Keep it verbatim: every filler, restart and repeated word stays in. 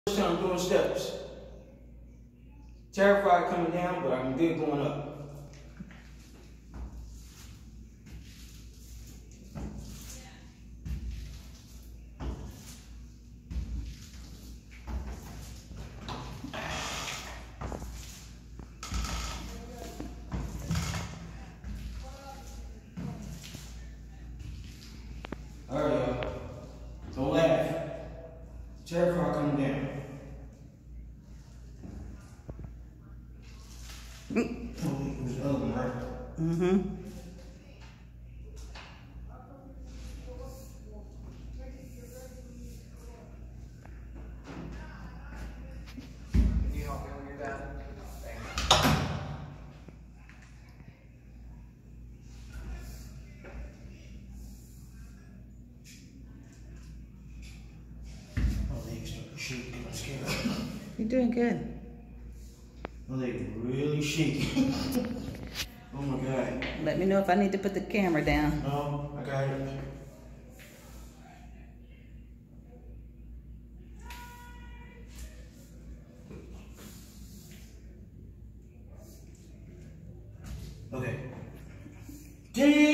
First time doing steps. Terrified coming down, but I'm good going up. Alright, y'all. Don't laugh. Terrified coming down. Oh, it was the other one, right? Mm-hmm. Can you help me when you're done? Thanks. My legs start to shake because I'm scared. You're doing good. My legs really shaking. Oh my God. Let me know if I need to put the camera down. No, I got it. Okay. Damn!